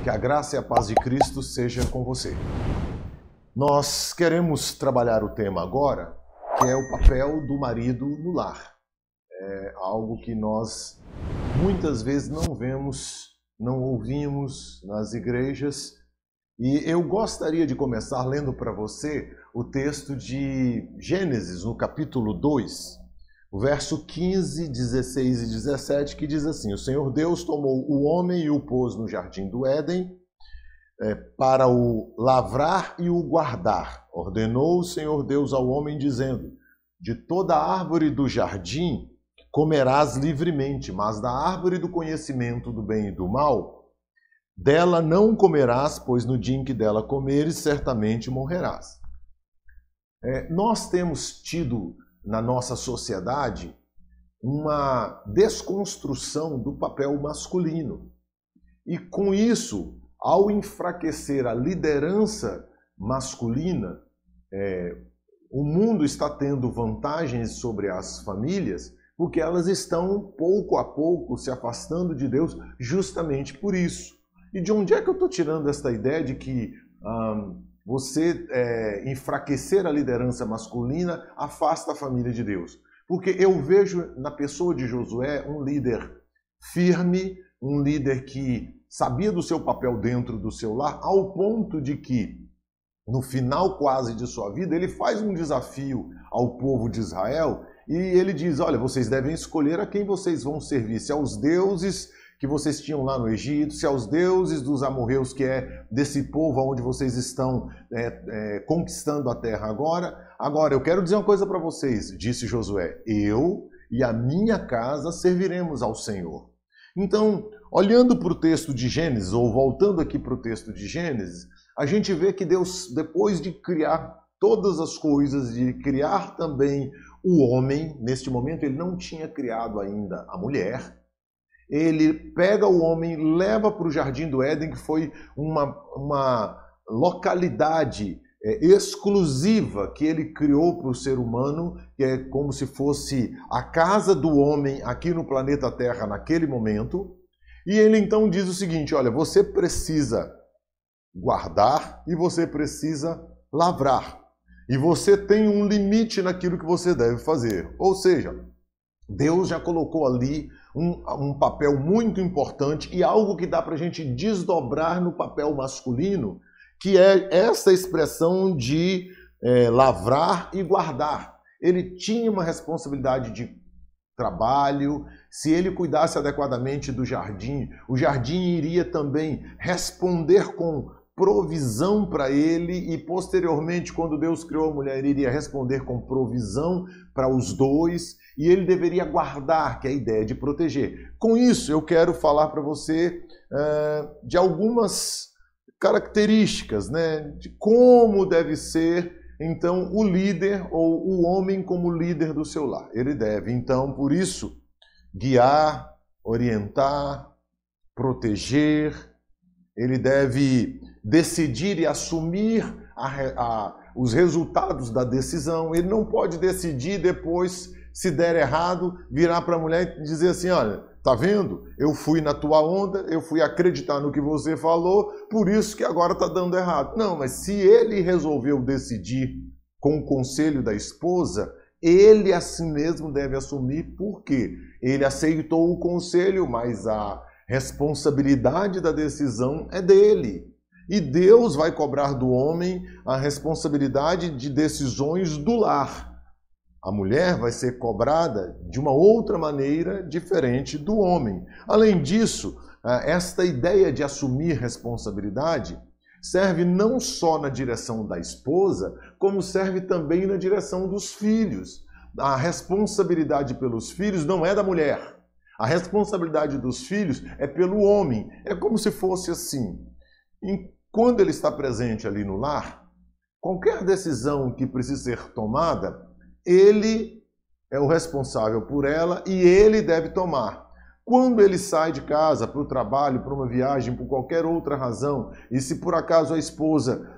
Que a graça e a paz de Cristo seja com você. Nós queremos trabalhar o tema agora, que é o papel do marido no lar. É algo que nós muitas vezes não vemos, não ouvimos nas igrejas. E eu gostaria de começar lendo para você o texto de Gênesis, no capítulo 2, o verso 15, 16 e 17, que diz assim: O Senhor Deus tomou o homem e o pôs no jardim do Éden para o lavrar e o guardar. Ordenou o Senhor Deus ao homem, dizendo: De toda árvore do jardim comerás livremente, mas da árvore do conhecimento do bem e do mal, dela não comerás, pois no dia em que dela comeres, certamente morrerás. Nós temos tido na nossa sociedade uma desconstrução do papel masculino. E com isso, ao enfraquecer a liderança masculina, o mundo está tendo vantagens sobre as famílias, porque elas estão pouco a pouco se afastando de Deus justamente por isso. E de onde é que eu estou tirando esta ideia de que você enfraquecer a liderança masculina afasta a família de Deus? Porque eu vejo na pessoa de Josué um líder firme, um líder que sabia do seu papel dentro do seu lar, ao ponto de que, no final quase de sua vida, ele faz um desafio ao povo de Israel e ele diz: olha, vocês devem escolher a quem vocês vão servir, se aos deuses que vocês tinham lá no Egito, se aos deuses dos amorreus, que é desse povo onde vocês estão conquistando a terra agora. Agora, eu quero dizer uma coisa para vocês, disse Josué: eu e a minha casa serviremos ao Senhor. Então, olhando para o texto de Gênesis, ou voltando aqui para o texto de Gênesis, a gente vê que Deus, depois de criar todas as coisas, de criar também o homem, neste momento ele não tinha criado ainda a mulher, ele pega o homem, leva para o Jardim do Éden, que foi uma localidade exclusiva que ele criou para o ser humano, que é como se fosse a casa do homem aqui no planeta Terra naquele momento. E ele então diz o seguinte: olha, você precisa guardar e você precisa lavrar. E você tem um limite naquilo que você deve fazer. Ou seja, Deus já colocou ali um papel muito importante e algo que dá para a gente desdobrar no papel masculino, que é essa expressão de lavrar e guardar. Ele tinha uma responsabilidade de trabalho. Se ele cuidasse adequadamente do jardim, o jardim iria também responder com provisão para ele, e posteriormente, quando Deus criou a mulher, ele iria responder com provisão para os dois, e ele deveria guardar, que é a ideia de proteger. Com isso, eu quero falar para você de algumas características, né, de como deve ser, então, o líder ou o homem como líder do seu lar. Ele deve, então, por isso, guiar, orientar, proteger. Ele deve decidir e assumir os resultados da decisão. Ele não pode decidir depois, se der errado, virar para a mulher e dizer assim: olha, tá vendo? Eu fui na tua onda, eu fui acreditar no que você falou, por isso que agora está dando errado. Não, mas se ele resolveu decidir com o conselho da esposa, ele assim mesmo deve assumir, porque ele aceitou o conselho, mas a responsabilidade da decisão é dele. E Deus vai cobrar do homem a responsabilidade de decisões do lar. A mulher vai ser cobrada de uma outra maneira diferente do homem. Além disso, esta ideia de assumir responsabilidade serve não só na direção da esposa, como serve também na direção dos filhos. A responsabilidade pelos filhos não é da mulher. A responsabilidade dos filhos é pelo homem. É como se fosse assim: quando ele está presente ali no lar, qualquer decisão que precise ser tomada, ele é o responsável por ela e ele deve tomar. Quando ele sai de casa para o trabalho, para uma viagem, por qualquer outra razão, e se por acaso a esposa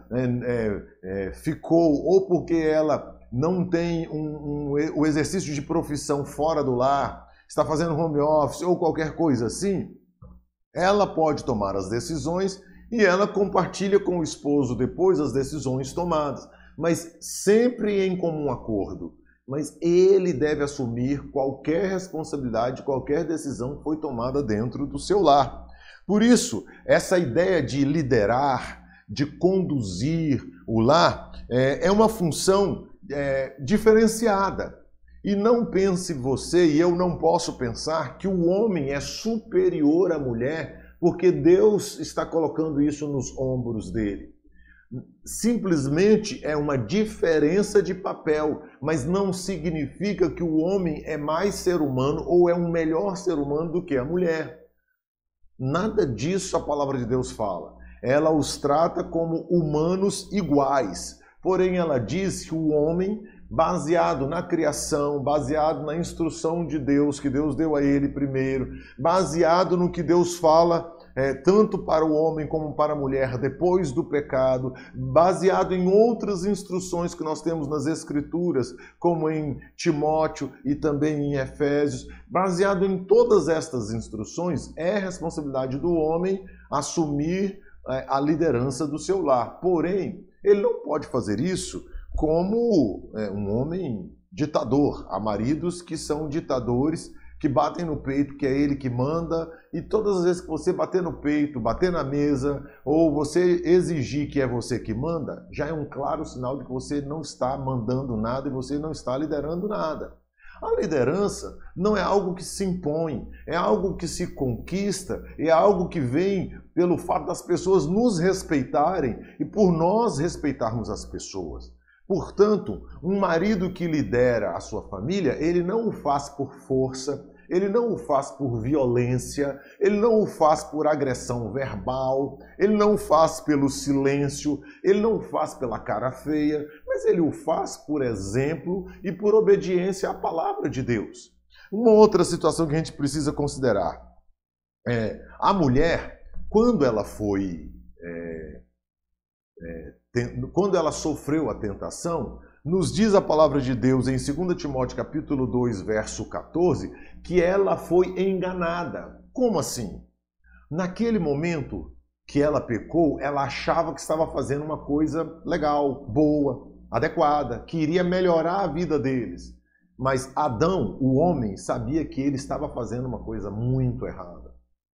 ficou, ou porque ela não tem o exercício de profissão fora do lar, está fazendo home office ou qualquer coisa assim, ela pode tomar as decisões e ela compartilha com o esposo depois as decisões tomadas, mas sempre em comum acordo. Mas ele deve assumir qualquer responsabilidade, qualquer decisão que foi tomada dentro do seu lar. Por isso, essa ideia de liderar, de conduzir o lar, é uma função diferenciada. E não pense você, e eu não posso pensar, que o homem é superior à mulher porque Deus está colocando isso nos ombros dele. Simplesmente é uma diferença de papel, mas não significa que o homem é mais ser humano ou é um melhor ser humano do que a mulher. Nada disso a palavra de Deus fala. Ela os trata como humanos iguais. Porém, ela diz que o homem, baseado na criação, baseado na instrução de Deus, que Deus deu a ele primeiro, baseado no que Deus fala tanto para o homem como para a mulher depois do pecado, baseado em outras instruções que nós temos nas Escrituras, como em Timóteo e também em Efésios, baseado em todas estas instruções, é responsabilidade do homem assumir a liderança do seu lar. Porém, ele não pode fazer isso como um homem ditador. Há maridos que são ditadores, que batem no peito, que é ele que manda, e todas as vezes que você bater no peito, bater na mesa, ou você exigir que é você que manda, já é um claro sinal de que você não está mandando nada e você não está liderando nada. A liderança não é algo que se impõe, é algo que se conquista, é algo que vem pelo fato das pessoas nos respeitarem e por nós respeitarmos as pessoas. Portanto, um marido que lidera a sua família, ele não o faz por força, ele não o faz por violência, ele não o faz por agressão verbal, ele não o faz pelo silêncio, ele não o faz pela cara feia, mas ele o faz por exemplo e por obediência à palavra de Deus. Uma outra situação que a gente precisa considerar é a mulher, quando ela foi... quando ela sofreu a tentação, nos diz a palavra de Deus em 2 Timóteo capítulo 2, verso 14, que ela foi enganada. Como assim? Naquele momento que ela pecou, ela achava que estava fazendo uma coisa legal, boa, adequada, que iria melhorar a vida deles. Mas Adão, o homem, sabia que ele estava fazendo uma coisa muito errada.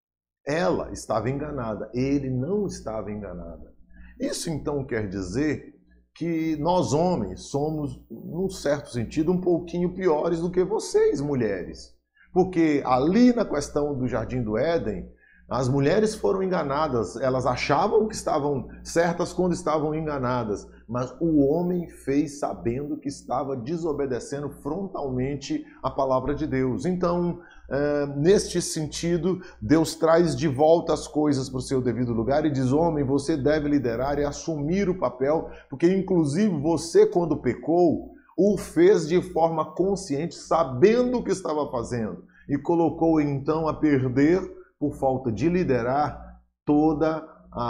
Ela estava enganada, ele não estava enganado. Isso então quer dizer que nós homens somos, num certo sentido, um pouquinho piores do que vocês, mulheres. Porque ali na questão do Jardim do Éden, as mulheres foram enganadas, elas achavam que estavam certas quando estavam enganadas, mas o homem fez sabendo que estava desobedecendo frontalmente a palavra de Deus. Então, neste sentido, Deus traz de volta as coisas para o seu devido lugar e diz: homem, você deve liderar e assumir o papel, porque inclusive você, quando pecou, o fez de forma consciente, sabendo o que estava fazendo, e colocou então a perder, por falta de liderar, toda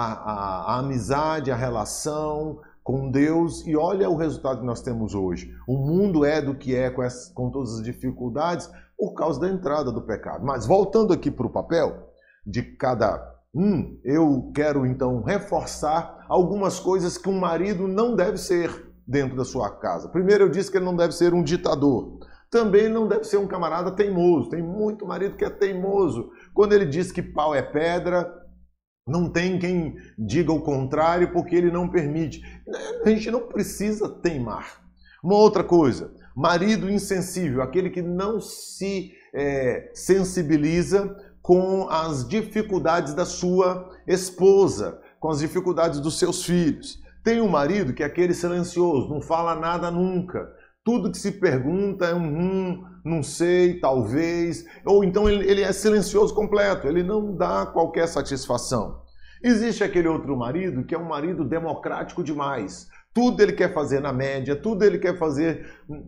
a amizade, a relação com Deus. E olha o resultado que nós temos hoje. O mundo é do que é, com todas as dificuldades, por causa da entrada do pecado. Mas voltando aqui para o papel de cada eu quero então reforçar algumas coisas que um marido não deve ser dentro da sua casa. Primeiro, eu disse que ele não deve ser um ditador. Também não deve ser um camarada teimoso. Tem muito marido que é teimoso. Quando ele diz que pau é pedra, não tem quem diga o contrário, porque ele não permite. A gente não precisa teimar. Uma outra coisa, marido insensível, aquele que não se sensibiliza com as dificuldades da sua esposa, com as dificuldades dos seus filhos. Tem um marido que é aquele silencioso, não fala nada nunca. Tudo que se pergunta é não sei, talvez, ou então ele é silencioso completo, ele não dá qualquer satisfação. Existe aquele outro marido que é um marido democrático demais. Tudo ele quer fazer na média, tudo ele quer fazer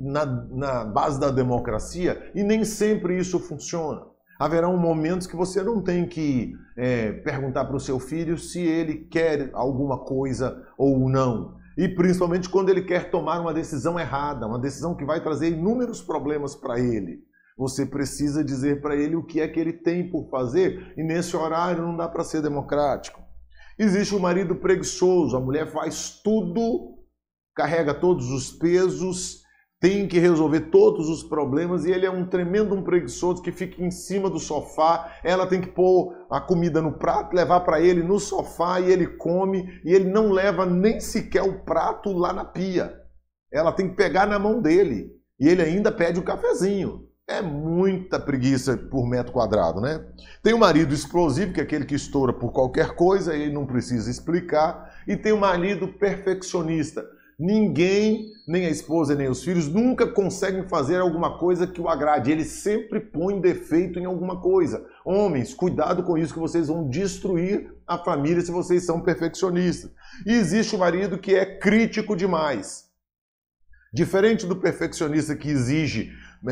na base da democracia, e nem sempre isso funciona. Haverão momentos que você não tem que perguntar para o seu filho se ele quer alguma coisa ou não. E principalmente quando ele quer tomar uma decisão errada, uma decisão que vai trazer inúmeros problemas para ele. Você precisa dizer para ele o que é que ele tem por fazer, e nesse horário não dá para ser democrático. Existe o marido preguiçoso, a mulher faz tudo, carrega todos os pesos, tem que resolver todos os problemas e ele é um tremendo preguiçoso que fica em cima do sofá, ela tem que pôr a comida no prato, levar para ele no sofá e ele come e ele não leva nem sequer o prato lá na pia. Ela tem que pegar na mão dele e ele ainda pede o cafezinho. É muita preguiça por metro quadrado, né? Tem o marido explosivo, que é aquele que estoura por qualquer coisa, ele não precisa explicar. E tem o marido perfeccionista. Ninguém, nem a esposa, nem os filhos, nunca conseguem fazer alguma coisa que o agrade. Ele sempre põe defeito em alguma coisa. Homens, cuidado com isso, que vocês vão destruir a família se vocês são perfeccionistas. E existe o marido que é crítico demais. Diferente do perfeccionista que exige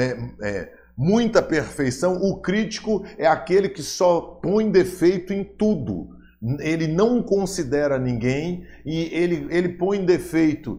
muita perfeição, o crítico é aquele que só põe defeito em tudo. Ele não considera ninguém e ele põe defeito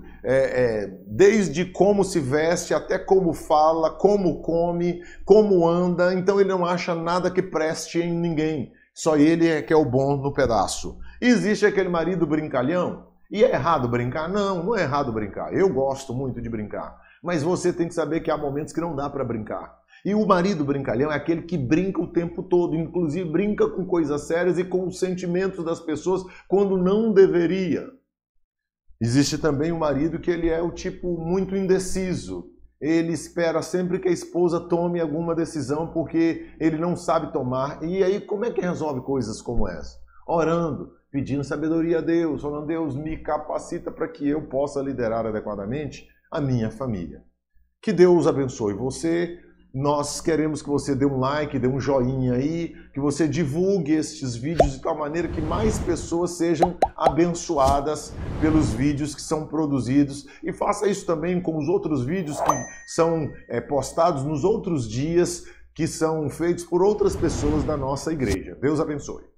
desde como se veste até como fala, como come, como anda. Então ele não acha nada que preste em ninguém. Só ele é que é o bom no pedaço. Existe aquele marido brincalhão. E é errado brincar? Não, não é errado brincar. Eu gosto muito de brincar. Mas você tem que saber que há momentos que não dá para brincar. E o marido brincalhão é aquele que brinca o tempo todo, inclusive brinca com coisas sérias e com os sentimentos das pessoas quando não deveria. Existe também o marido que ele é o tipo muito indeciso. Ele espera sempre que a esposa tome alguma decisão porque ele não sabe tomar. E aí como é que resolve coisas como essa? Orando, pedindo sabedoria a Deus, falando: Deus, me capacita para que eu possa liderar adequadamente a minha família. Que Deus abençoe você. Nós queremos que você dê um like, dê um joinha aí, que você divulgue estes vídeos de tal maneira que mais pessoas sejam abençoadas pelos vídeos que são produzidos. E faça isso também com os outros vídeos que são postados nos outros dias, que são feitos por outras pessoas da nossa igreja. Deus abençoe.